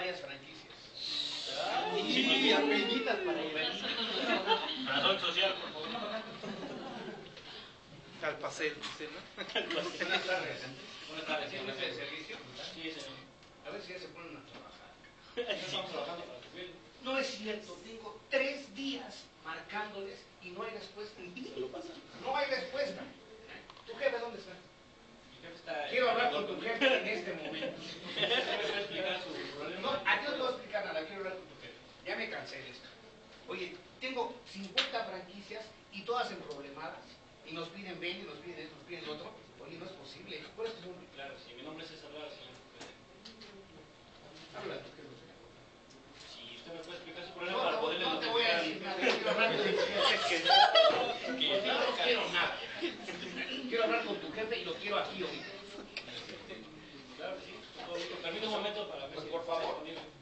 varias franquicias. Y apellidas para ir. Razón social, por favor. Al paseo, ¿sí, no? Buenas tardes. Buenas tardes, ¿Tiene señor. el servicio? Sí, señor. A ver si ya se ponen a trabajar. Ya estamos trabajando para subir. No es cierto, tengo 3 días marcándoles y no hay respuesta. No hay respuesta. ¿Tu jefe dónde está? Mi jefe está... Quiero hablar con tu jefe en este momento. ¿Me puede explicar su No, problema? a ti no te voy a explicar nada, quiero hablar con tu jefe. Ya me cansé de esto. Oye, tengo 50 franquicias y todas emproblemadas. Y nos piden ven, y nos piden esto, nos piden lo otro. Oye, no es posible. ¿Cuál es tu nombre? Claro, sí, mi nombre es César Lara, señor jefe. Habla tu jefe. Si usted me puede explicar su problema para poderle No te voy a decir nada, quiero hablar con tu jefe. No quiero nada. Quiero hablar con tu jefe y lo quiero aquí ahorita. Claro que sí, con todo gusto. Permítame un momento para ver Pues si por está favor. disponible.